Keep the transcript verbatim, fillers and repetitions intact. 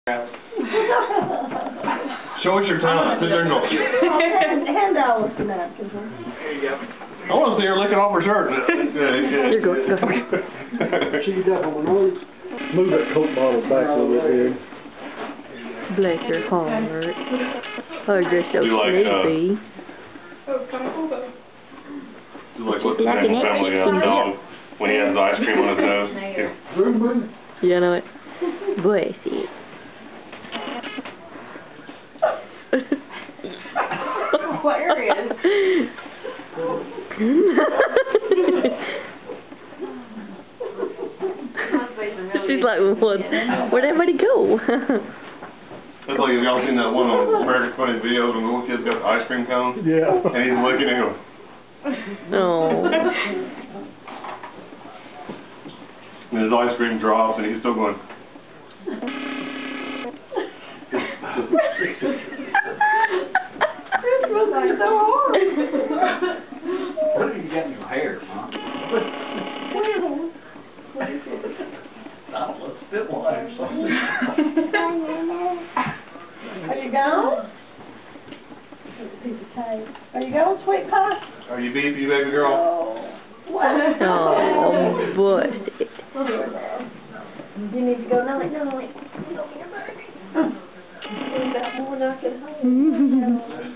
Show us your talent. Sit there and go. Hand out with the napkins. There you go. I want to see her licking off her shirt. Here you go. She definitely knows. Move that Coke bottle back a little bit. Bless your heart. Oh, you're so Do like, sleepy. Uh, do like what's the name of family uh, dog when he has ice cream on his nose? You know it. Bless it. Hilarious. She's like, what? Where'd everybody go? That's like, have y'all seen that one on American Funny videos when the little kid's got the ice cream cone? Yeah. And he's licking it and going. Oh. And his ice cream drops and he's still going. This was like so hard. What have you got in your hair, Mom? Oh, let's spit water or something. Are you gone? Are you going, sweet pie? Are you beefy, baby girl? Oh, what? Oh, busted. You need to go night night. Go here, baby. You got more than I can hold.